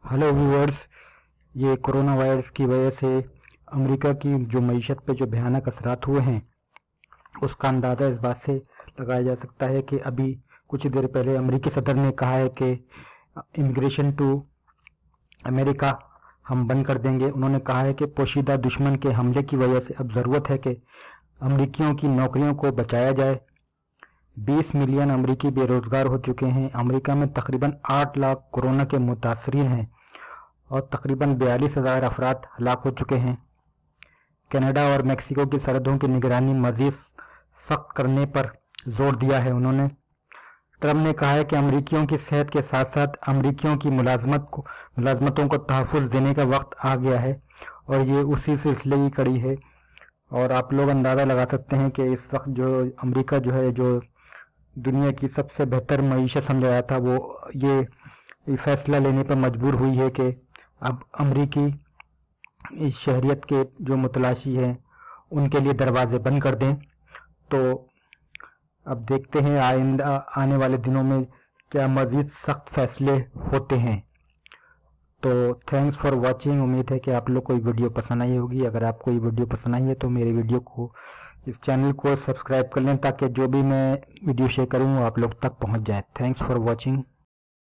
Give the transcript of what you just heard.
Hello viewers. ये corona virus की वजह से अमेरिका की जो मईशत पे जो भयानक असरात हुए हैं उसका अंदाज़ा इस बात से लगाया जा सकता है कि अभी कुछ देर पहले अमेरिकी सदर ने कहा है कि इमिग्रेशन टू अमेरिका हम बंद कर देंगे। उन्होंने कहा है कि पोशीदा दुश्मन के हमले की वजह से अब ज़रूरत है कि अमेरिकियों की नौकरियों को बचाया जाए। 20 मिलियन अमेरिकी बेरोजगार हो चुके हैं। अमेरिका में तकरीबन 8 लाख कोरोना के मुतासरीन हैं और तकरीबन 42,000 अफराद हलाक हो चुके हैं। कनाडा और मेक्सिको की सरहदों की निगरानी मज़ीद सख्त करने पर जोर दिया है। उन्होंने ट्रम्प ने कहा है कि अमेरिकियों की सेहत के साथ साथ अमेरिकियों की मुलाजमतों को तहफ़्फ़ुज़ देने का वक्त आ गया है और ये उसी सिलसिले की कड़ी है। और आप लोग अंदाज़ा लगा सकते हैं कि इस वक्त जो अमेरिका जो है, जो दुनिया की सबसे बेहतर मईशत समझा जाता, वो ये फैसला लेने पर मजबूर हुई है कि अब अमेरिकी इस शहरियत के जो मुतलाशी हैं उनके लिए दरवाजे बंद कर दें। तो अब देखते हैं आइंदा आने वाले दिनों में क्या मज़ीद सख्त फैसले होते हैं। तो थैंक्स फॉर वॉचिंग। उम्मीद है कि आप लोग को ये वीडियो पसंद आई होगी। अगर आपको ये वीडियो पसंद आई है तो मेरे वीडियो को, इस चैनल को सब्सक्राइब कर लें ताकि जो भी मैं वीडियो शेयर करूँ वो आप लोग तक पहुँच जाए। Thanks for watching.